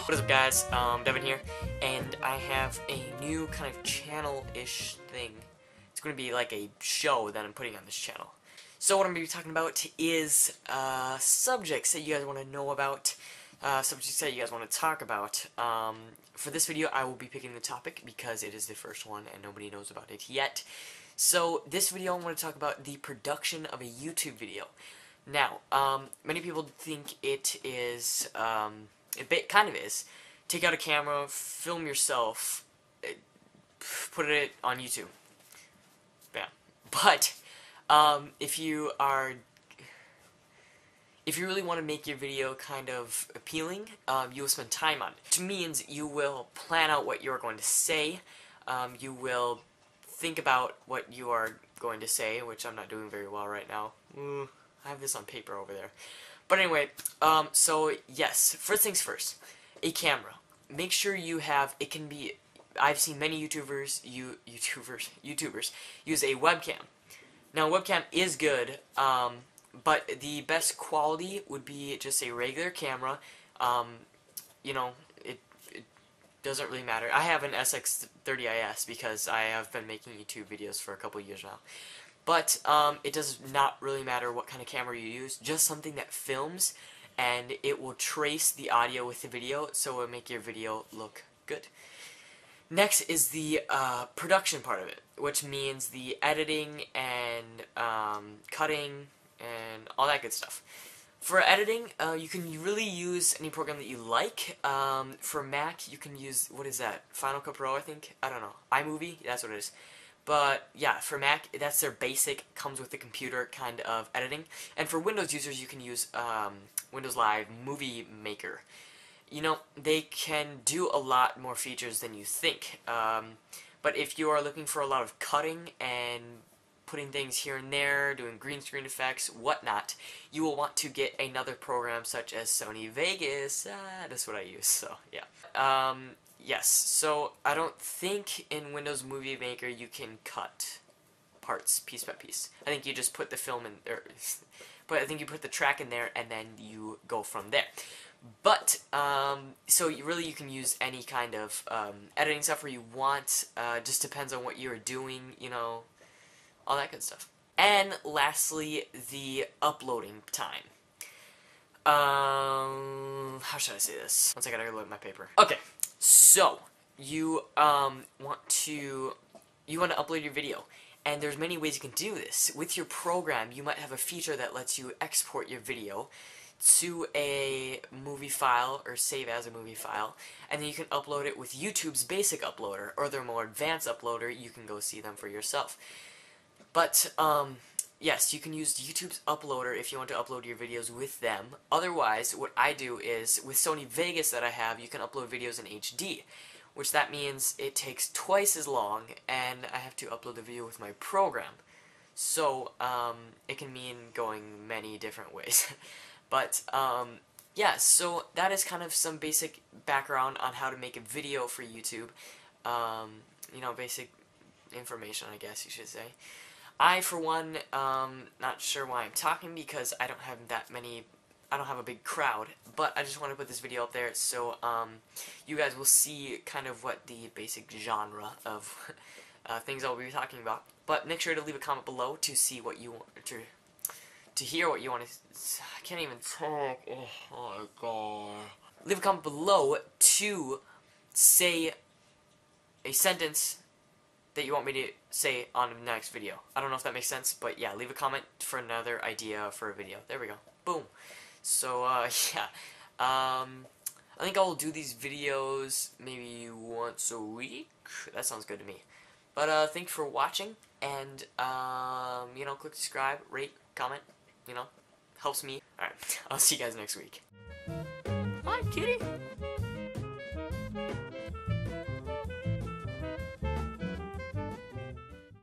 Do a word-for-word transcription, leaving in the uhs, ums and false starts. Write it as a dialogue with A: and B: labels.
A: What is up, guys? Um, Devin here, and I have a new kind of channel-ish thing. It's going to be like a show that I'm putting on this channel. So what I'm going to be talking about is uh, subjects that you guys want to know about, uh, subjects that you guys want to talk about. Um, for this video, I will be picking the topic because it is the first one and nobody knows about it yet. So this video, I want to talk about the production of a YouTube video. Now, um, many people think it is... Um, It kind of is. Take out a camera, film yourself, put it on YouTube. Yeah. But um, if you are, if you really want to make your video kind of appealing, um, you will spend time on it. Which means you will plan out what you are going to say. Um, you will think about what you are going to say, which I'm not doing very well right now. Mm, I have this on paper over there. But anyway, um, so yes, first things first, a camera. Make sure you have, it can be, I've seen many YouTubers, you, YouTubers, YouTubers use a webcam. Now, webcam is good, um, but the best quality would be just a regular camera. Um, you know, it, it doesn't really matter. I have an S X thirty I S because I have been making YouTube videos for a couple years now. But um, it does not really matter what kind of camera you use, just something that films, and it will trace the audio with the video, so it will make your video look good. Next is the uh, production part of it, which means the editing and um, cutting and all that good stuff. For editing, uh, you can really use any program that you like. Um, for Mac, you can use, what is that, Final Cut Pro, I think? I don't know. iMovie? That's what it is. But yeah, for Mac, that's their basic, comes with the computer kind of editing. And for Windows users, you can use um, Windows Live Movie Maker. You know, they can do a lot more features than you think. Um, but if you are looking for a lot of cutting and putting things here and there, doing green screen effects, whatnot, you will want to get another program such as Sony Vegas. Ah, that's what I use, so yeah. Um, Yes, so I don't think in Windows Movie Maker you can cut parts piece by piece. I think you just put the film in there, but I think you put the track in there and then you go from there. But, um, so you really you can use any kind of um, editing software you want, uh, just depends on what you're doing, you know, all that good stuff. And lastly, the uploading time. Um, how should I say this? One second, I gotta look at my paper. Okay. So, you um, want to you want to upload your video, and there's many ways you can do this. With your program, you might have a feature that lets you export your video to a movie file, or save as a movie file, and then you can upload it with YouTube's basic uploader, or their more advanced uploader. You can go see them for yourself. But, um... yes, you can use YouTube's uploader if you want to upload your videos with them. Otherwise, what I do is, with Sony Vegas that I have, you can upload videos in H D, which that means it takes twice as long, and I have to upload the video with my program. So, um, it can mean going many different ways. But, um, yeah, so that is kind of some basic background on how to make a video for YouTube. Um, you know, basic information, I guess you should say. I, for one, um, not sure why I'm talking because I don't have that many, I don't have a big crowd, but I just want to put this video up there so, um, you guys will see kind of what the basic genre of uh, things I'll be talking about. But make sure to leave a comment below to see what you want, to, to hear what you want to, I can't even talk, oh my god. Leave a comment below to say a sentence that you want me to say on the next video. I don't know if that makes sense, but yeah, leave a comment for another idea for a video. There we go. Boom. So, uh, yeah. Um, I think I'll do these videos maybe once a week. That sounds good to me. But, uh, thanks for watching, and, um, you know, click subscribe, rate, comment, you know, helps me. Alright, I'll see you guys next week. Hi, kitty!